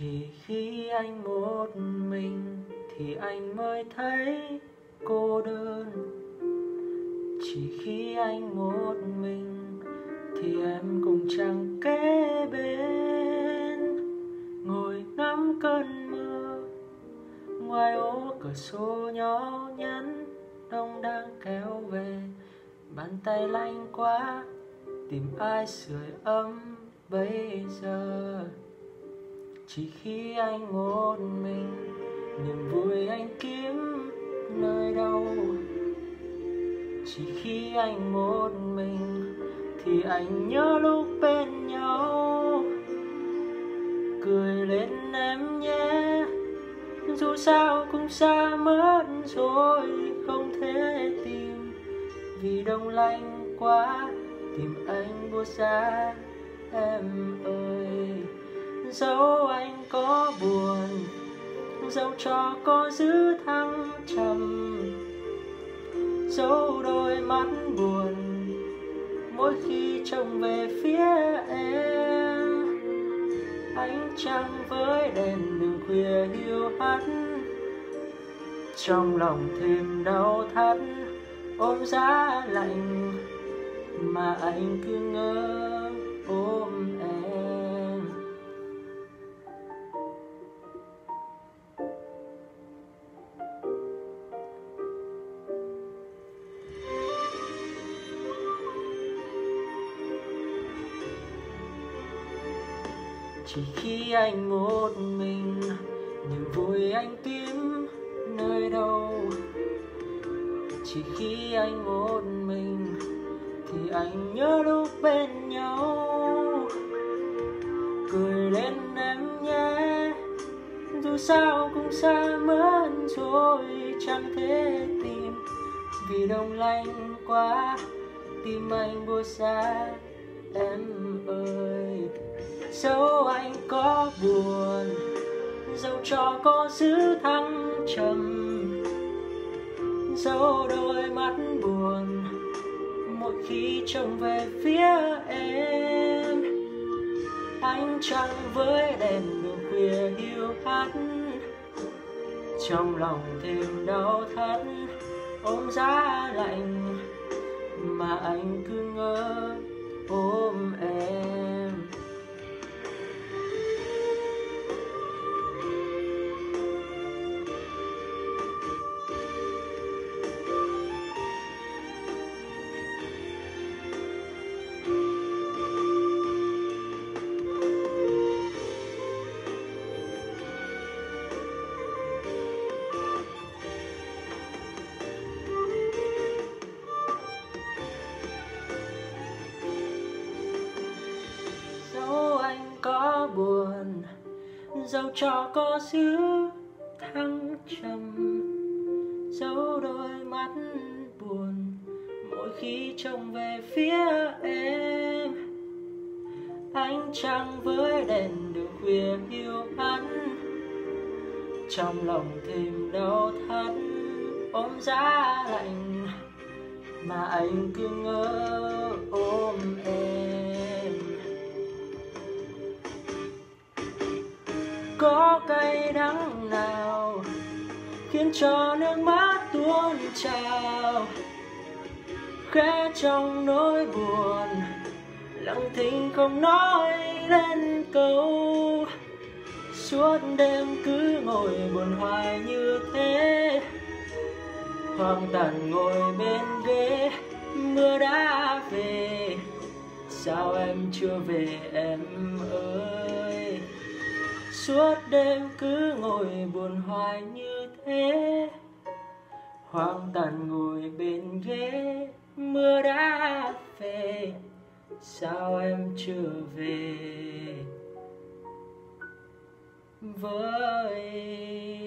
Chỉ khi anh một mình thì anh mới thấy cô đơn. Chỉ khi anh một mình thì em cũng chẳng kế bên. Ngồi ngắm cơn mưa ngoài ô cửa sổ nhỏ nhắn, đông đang kéo về. Bàn tay lạnh quá, tìm ai sưởi ấm bây giờ. Chỉ khi anh một mình, niềm vui anh kiếm nơi đâu. Chỉ khi anh một mình thì anh nhớ lúc bên nhau. Cười lên em nhé, dù sao cũng xa mất rồi, không thể tìm. Vì đông lạnh quá, tìm anh buốt giá em ơi. Dẫu anh có buồn, dẫu cho có giữ thăng trầm, dẫu đôi mắt buồn mỗi khi trông về phía em. Ánh trăng với đèn đường khuya hiu hắt, trong lòng thêm đau thắt. Ôm giá lạnh mà anh cứ ngỡ ôm em. Chỉ khi anh một mình, niềm vui anh tìm nơi đâu. Chỉ khi anh một mình thì anh nhớ lúc bên nhau. Cười lên em nhé, dù sao cũng xa mất rồi, chẳng thể tìm. Vì đông lạnh quá, tim anh buốt giá em ơi. Dẫu anh có buồn, dẫu cho có giữ thăng trầm, dẫu đôi mắt buồn mỗi khi trông về phía em. Ánh trăng với đèn đường khuya hiu hắt, trong lòng thêm đau thắt. Ôm giá lạnh mà anh cứ ngỡ ôm em. Có buồn, dẫu cho có giữ thăng trầm, dẫu đôi mắt buồn mỗi khi trông về phía em. Ánh trăng với đèn đường khuya hiu hắt, trong lòng thêm đau thắt. Ôm giá lạnh mà anh cứ ngỡ ôm em. Có cay đắng nào khiến cho nước mắt tuôn trào, khẽ trong nỗi buồn lặng thinh không nói lên câu. Suốt đêm cứ ngồi buồn hoài như thế, hoang tàn ngồi bên ghế. Mưa đã về, sao em chưa về em ơi. Suốt đêm cứ ngồi buồn hoài như thế, hoang tàn ngồi bên ghế. Mưa đã về, sao em chưa về với